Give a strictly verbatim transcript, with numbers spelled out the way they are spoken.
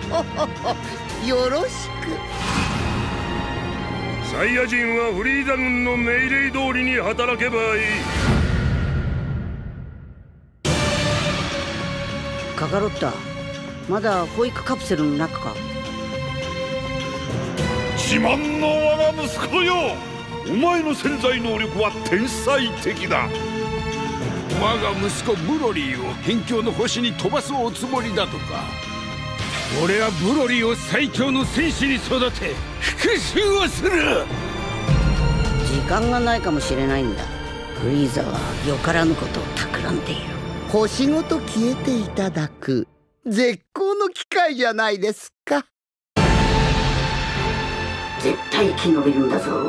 よろしく。 サイヤ人はフリーザ軍の命令通りに働けばいい。 カカロッタ、まだ保育カプセルの中か。 自慢の我が息子よ、お前の潜在能力は天才的だ。 我が息子ブロリーを辺境の星に飛ばすおつもりだとか。俺はブロリーを最強の戦士に育て復讐をする。 時間がないかもしれないんだ。フリーザはよからぬことを企んでいる。星ごと消えていただく絶好の機会じゃないですか。絶対生き延びるんだぞ。